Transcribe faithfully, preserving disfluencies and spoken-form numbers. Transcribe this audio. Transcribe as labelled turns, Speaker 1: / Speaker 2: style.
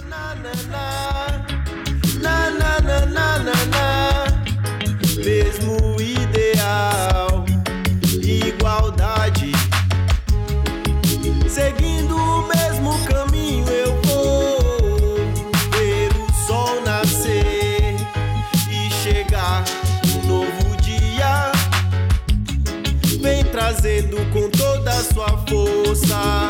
Speaker 1: Na, na, na, na, na, na. Mesmo ideal, igualdade. Seguindo o mesmo caminho eu vou ver o sol nascer e chegar um novo dia. Vem trazendo com toda a sua força